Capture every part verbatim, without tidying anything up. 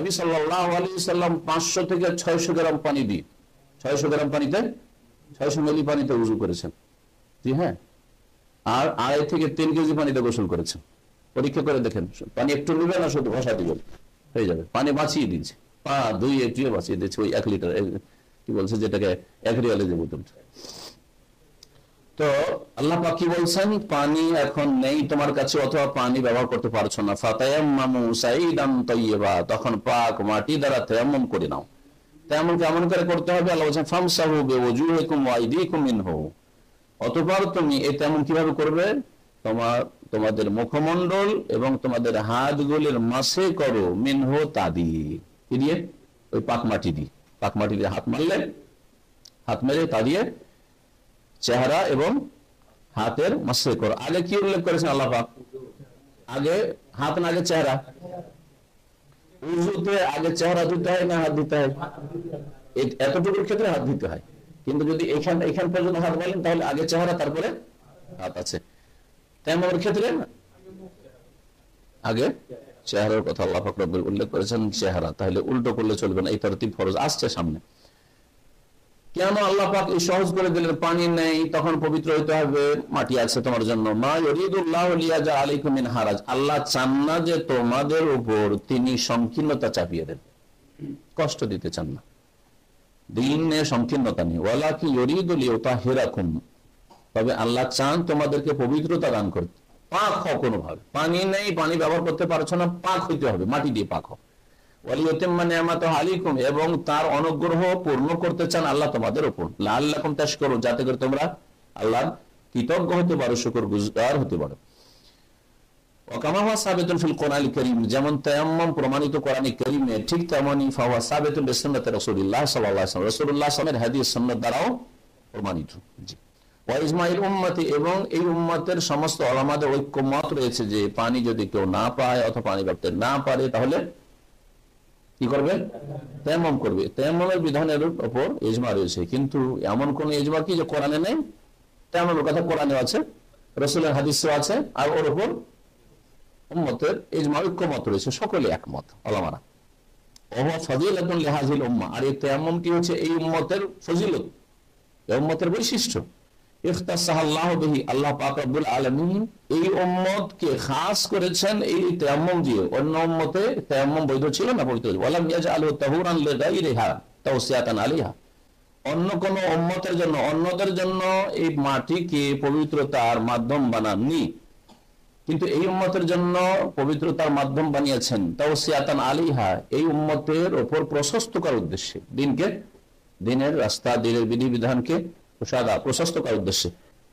নবী সাল্লাল্লাহু আলাইহি সাল্লাম পাঁচশো থেকে ছয়শো গ্রাম পানি দিয়ে ছয়শো গ্রাম পানিতে ছয়শো মিলি পানিতে উজু করেছেন। জি হ্যাঁ, আর আড়াই থেকে তিন কেজি পানিতে গোসল করেছেন। পরীক্ষা করে দেখেন, পানি একটু নেবে না, শুধু ঘষা দিবেন, হয়ে যাবে। পানি বাঁচিয়ে দিচ্ছে, পা দুই একটু বাঁচিয়ে দিচ্ছে ওই এক লিটার, কি বলছে যেটাকে এক রিয়ালে যে বোতলটা। তো আল্লাহ পাক কি বলছেন, পানি এখন নেই তোমার কাছে অথবা পানি ব্যবহার করতে পারছো না, ফাতায়াম্মামু সাইদান তাইয়্যিবা, তখন পাক মাটি দ্বারা তায়াম্মুম করে নাও। তায়াম্মুম কেমন করে করতে হবে? আল্লাহ বলেন ফামসাহু বিওজুহিকুম ওয়া আইদিকুম মিনহু, অতঃপর তুমি এই তায়াম্মুম কিভাবে করবে? তোমার তোমাদের মুখমণ্ডল এবং তোমাদের হাতগুলির মাসে করো, মিনহু তা দিয়ে, কি দিয়ে? ওই পাক মাটি দিয়ে। পাক মাটি দিয়ে হাত মারলে, হাত মেরে তা দিয়ে চেহারা এবং হাতের মাসে করো। আগে কি উল্লেখ করেছেন আল্লাহ পাক? আগে হাত না আগে চেহারা? উযুতে আগে চেহারা ধুতে হয় না হাত ধুতে হয়? এতটুকুর ক্ষেত্রে হাত ধুতে হয়, কিন্তু যদি এখান এখান পর্যন্ত হাত বলেন তাহলে আগে চেহারা তারপরে হাত আছে। তায়াম্মুমের ক্ষেত্রে আগে চেহারার কথা আল্লাহ পাক রব্বুল উল্লেখ করেছেন চেহারা, তাহলে উল্টো করলে চলবে না। এই তরতিব ফরজ আসছে সামনে। কেন আল্লাহ পাক এই সহজ করে দিলেন? পানি নেই, তখন পবিত্র হইতে হবে, মাটি আছে তোমার জন্য। মা ইউরিদুল্লাহু লিয়াজআলা আলাইকুম মিন হারাজ, আল্লাহ চান না যে তোমাদের উপর তিনি সংকীর্ণতা চাপিয়ে দেন, কষ্ট দিতে চান না, দিনে সংকীর্ণতা নেই। ওয়ালাকিন ইউরিদু লিইউতাহিরাকুম, তবে আল্লাহ চান তোমাদেরকে পবিত্রতা দান করতে। পাক হও কোনোভাবে, পানি নেই, পানি ব্যবহার করতে পারছো না, পাক হইতে হবে, মাটি দিয়ে পাক হও। ওয়ালিউতিম্মা নি'মাতাহু আলাইকুম, এবং তার অনুগ্রহ পূর্ণ করতে চান আল্লাহ তোমাদের উপর, লাআল্লাকুম তাশকুরুন, যাতে করে তোমরা আল্লাহর কৃতজ্ঞ হতে পারো, শুকরগুজার হতে পারো। ওয়া কামা হুয়া সাবিতুন ফিল কোরআনিল কারীম, যেমন তায়াম্মুম প্রমাণিত কোরআনে কারীমে, ঠিক তেমনি ফাহুয়া সাবিতুন বিসুন্নতি রাসূলিল্লাহ সাল্লাল্লাহু আলাইহি ওয়াসাল্লাম, রাসূলুল্লাহ সাল্লাল্লাহু আলাইহি ওয়াসাল্লামের হাদিস সুন্নাত দ্বারাও প্রমাণিত। জি, ওয়া ইজমাইল উম্মতি, এবং এই উম্মতের সমস্ত উলামাদের ঐক্যমত রয়েছে যে পানি যদি কেউ না পায় অথবা পানি করতে না পারে তাহলে কি করবে? তায়াম্মুম করবে। তায়াম্মুমের বিধানের উপর ইজমা রয়েছে, কিন্তু এমন কোন ইজমা কি যে কোরআনে নেই? তায়াম্মুমের কথা কোরআনে আছে, রাসূলের হাদিসে আছে, আর ওর উপর উম্মতের ইজমা ঐক্যমত রয়েছে, সকলে একমত উলামারা। ওয়া ফাযিলাতুন লিহাযিল উম্মাহ, আর এই তায়াম্মুমটি হচ্ছে এই উম্মতের ফজিলত, এই উম্মতের বৈশিষ্ট্য। ইখতাসাল্লাহু বিহি, আল্লাহ পাক রব্বুল আলামিন এই উম্মতকে খাস করেছেন এই তায়াম্মুম দিয়ে। অন্য উম্মতে তায়াম্মুম বৈধ ছিল না, পবিত্র। ওয়ালাম ইয়াজআলহু তাহুরান লিগাইরিহা তাওসিয়াতান আলাইহা, অন্য কোন উম্মতের জন্য, অন্যদের জন্য এই মাটিকে পবিত্রতার মাধ্যম বানাননি, কিন্তু এই উম্মতের জন্য পবিত্রতার মাধ্যম বানিয়েছেন তাওসিয়াতান আলাইহা, এই উম্মতের উপর প্রশস্ত করার উদ্দেশ্যে, দিনকে, দিনের রাস্তা, দিনের বিধিবিধানকে প্রশস্ত করার উদ্দেশ্যে।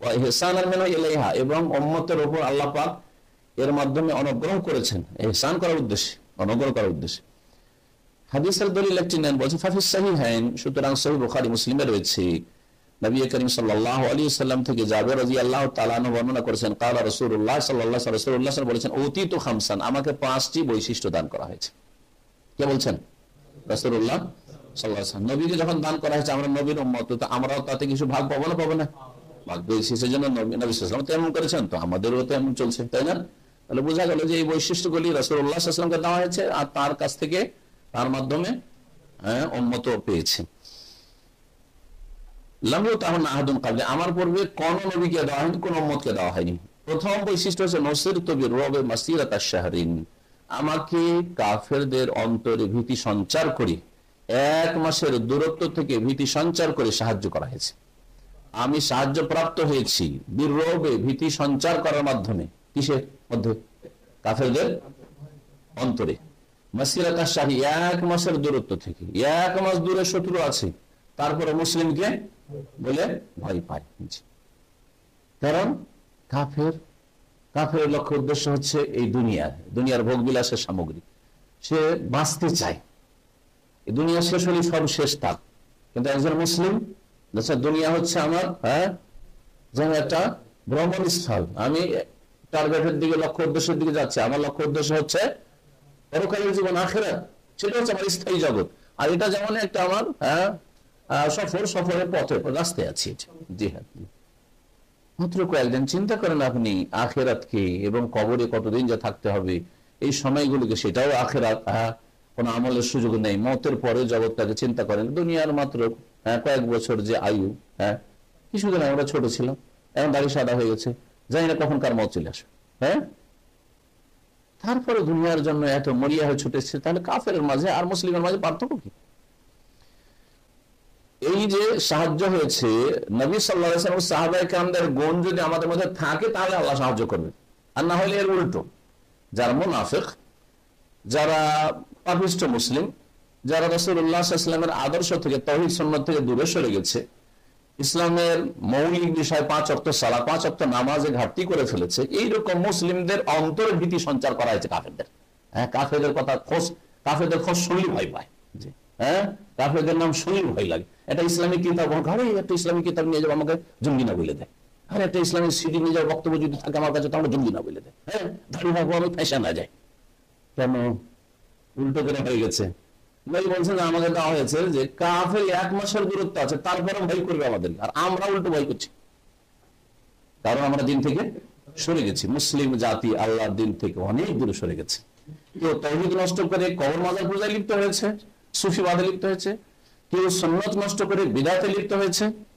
এবং উম্মতের উপর আল্লাহ পাক এর মাধ্যমে অনুগ্রহ করেছেন, ইহসান করার উদ্দেশ্যে, অনুগ্রহ করার উদ্দেশ্যে। হাদিসের দলিল একটি নেন, বলছে ফাফিস সাহিহাইন, সুতরাং সহিহ বুখারী মুসলিমে রয়েছে, নবী করিম সাল্লাল্লাহু আলাইহি ওয়াসাল্লাম থেকে জাবের রাদিয়াল্লাহু তাআলা আনহু বর্ণনা করেছেন, ক্বালা রাসূলুল্লাহ সাল্লাল্লাহু আলাইহি ওয়াসাল্লাম, রাসূলুল্লাহ সাল্লাল্লাহু আলাইহি ওয়াসাল্লাম বলেছেন, উতিতু খামসান, আমাকে পাঁচটি বৈশিষ্ট্য দান করা হয়েছে। কে বলছেন? রাসূলুল্লাহ সাল্লাল্লাহু আলাইহি ওয়াসাল্লাম। নবীকে যখন দান করা হয়েছে, আমরা নবীর উম্মত, তো আমরাও তাতে কিছু ভাগ পাবো না? পাবো না, ভাগ পেয়েছি। সেজন্য নবী নবী সাল্লাল্লাহু আলাইহি ওয়াসাল্লাম তেমন করেছেন, তো আমাদেরও তেমন চলছে, তাই না? তাহলে বোঝা গেল যে এই বৈশিষ্ট্যগুলি রাসূলুল্লাহ সাল্লাল্লাহু আলাইহি ওয়াসাল্লামকে দেওয়া হয়েছে, আর তার কাছ থেকে, তার মাধ্যমে হ্যাঁ উম্মত পেয়েছে। লাম ইউতাহুন আহাদুন ক্বাবলি, আমার পূর্বে কোন নবীকে দেওয়া হয়নি, কোন উম্মতকে দেওয়া হয়নি। প্রথম বৈশিষ্ট্য হচ্ছে নসিরতু বিররুবি মাসিরাতাশ শাহরিন, আমাকে কাফেরদের অন্তরে ভীতি সঞ্চার করে, এক মাসের দূরত্ব থেকে ভীতি সঞ্চার করে সাহায্য করা হয়েছে। আমি সাহায্য প্রাপ্ত হয়েছি বিররুবে, ভীতি সঞ্চার করার মাধ্যমে। কিসের মধ্যে? কাফেরদের অন্তরে। মাসিরাতাশ শাহরি, এক মাসের দূরত্ব থেকে, এক মাস দূরে শত্রু আছে, তারপরে মুসলিমকে বলে ভয় পায়। কারণ কাফের কাফের লক্ষ্য উদ্দেশ্য হচ্ছে এই দুনিয়ার দুনিয়ার ভোগ বিলাসের সামগ্রী, সে বাঁচতে চায়, এই দুনিয়া শেষ হলে সব শেষ থাক। কিন্তু একজন মুসলিম, দুনিয়া হচ্ছে আমার হ্যাঁ যেন একটা ভ্রমণ স্থল, আমি টার্গেটের দিকে, লক্ষ্য উদ্দেশ্যের দিকে যাচ্ছি, আমার লক্ষ্য উদ্দেশ্য হচ্ছে পরকালের জীবন, আখিরাত, সেটা হচ্ছে আমার স্থায়ী জগৎ। আর এটা যেমন একটা আমার হ্যাঁ সফর, সফরের পথে রাস্তায় আছি। জি হ্যাঁ, মাত্র কয়েকদিন চিন্তা করেন আপনি আখিরাতকে, এবং কবরে কতদিন যা থাকতে হবে, এই সময়গুলিকে, সেটাও আখিরাত। কোন আমলের সুযোগ নেই, মতের পরে জগৎটাকে চিন্তা করেন। দুনিয়ার মাত্র কয়েক বছর যে আয়ু, হ্যাঁ কিছুদিন আমরা ছোট ছিলাম, এখন দাড়ি সাদা হয়ে গেছে, জানি না কখন কার মত চলে আসে। হ্যাঁ, তারপরে দুনিয়ার জন্য এত মরিয়া হয়ে ছুটেছে, তাহলে কাফের মাঝে আর মুসলিমের মাঝে পার্থক্য কি? এই যে সাহায্য হয়েছে নবী সাল্লাল্লাহু আলাইহি ওয়াসাল্লাম সাহাবায়ে কেরামদের গুণ যদি আমাদের মধ্যে থাকে তাহলে আল্লাহ সাহায্য করবে, আর না হলে এর উল্টো। যারা মুনাফিক, যারা পাপিষ্ঠ মুসলিম, যারা রাসূলুল্লাহ সাল্লাল্লাহু আলাইহি ওয়াসাল্লামের আদর্শ থেকে, তাওহীদ সুন্নাত থেকে দূরে সরে গেছে, ইসলামের মৌলিক বিষয় পাঁচ ওয়াক্ত সালাত, পাঁচ ওয়াক্ত নামাজে ঘাটতি করে ফেলেছে, এইরকম মুসলিমদের অন্তরে ভীতি সঞ্চার করা হয়েছে কাফেরদের। হ্যাঁ, কাফেরদের কথা খোঁজ, কাফেরদের খোঁজ শুনলেই ভয় পায়। হ্যাঁ, কাফেরদের নাম শুনলেই ভয় লাগে। একটা ইসলামিক কিতাব, ঘরে একটা ইসলামিক কিতাব নিয়ে যাবো, আমাকে জঙ্গি না বলে দেয়। আর একটা ইসলামিক সিডি নিয়ে যাওয়ার বক্তব্য যদি থাকে আমার কাছে, তাহলে জঙ্গি না বলে দেয়। হ্যাঁ, দাঁড়িয়ে থাকবো আমি, ফেঁসা না যায়। কেন? উল্টো করে হয়ে গেছে। ভাই বলছেন যে আমাকে দেওয়া হয়েছে যে কাফের এক মাসের দূরত্ব আছে, তারপরে ভয় করবে আমাদের, আর আমরা উল্টো ভয় করছি, কারণ আমরা দিন থেকে সরে গেছি। মুসলিম জাতি আল্লাহর দিন থেকে অনেক দূরে সরে গেছে। কেউ তাওহীদ নষ্ট করে কবর মাজার পূজায় লিপ্ত হয়েছে, সুফিবাদে লিপ্ত হয়েছে, কেউ সুন্নাত নষ্ট করে বিদআতে লিপ্ত হয়েছে,